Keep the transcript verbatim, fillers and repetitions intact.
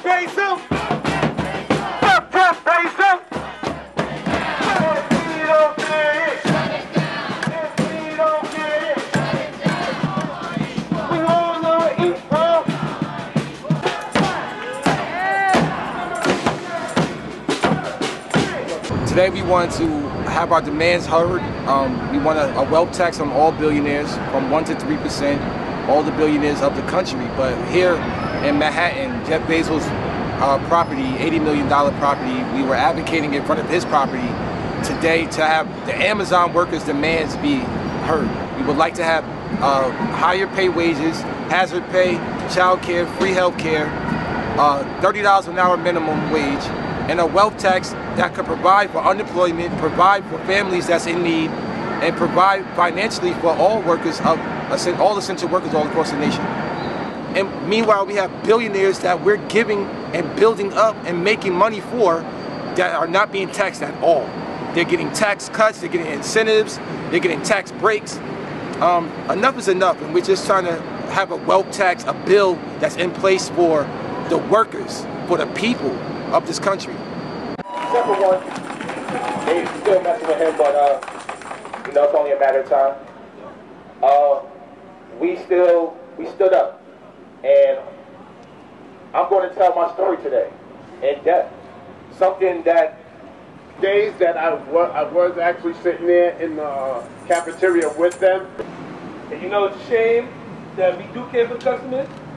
Raise them. Up, up, raise them. If we don't get it, if we don't get it, we wanna eat well. Today we wanted to have our demands heard. Um, we want a, a wealth tax on all billionaires from one to three percent, all the billionaires of the country. But here in Manhattan, Jeff Bezos' uh, property, eighty million dollar property, we were advocating in front of his property today to have the Amazon workers' demands be heard. We would like to have uh, higher pay wages, hazard pay, child care, free health care, uh, thirty dollars an hour minimum wage, and a wealth tax that could provide for unemployment, provide for families that's in need, and provide financially for all workers, of all essential workers all across the nation. And meanwhile, we have billionaires that we're giving and building up and making money for that are not being taxed at all. They're getting tax cuts, they're getting incentives, they're getting tax breaks. Um, enough is enough, and we're just trying to have a wealth tax, a bill that's in place for the workers, for the people of this country. Number one, they still messing with him, but uh, you know, it's only a matter of time. Uh, we still, we stood up, and I'm going to tell my story today, in depth. Something that days that I was, I was actually sitting there in the uh, cafeteria with them. And you know, it's a shame that we do care for the customers,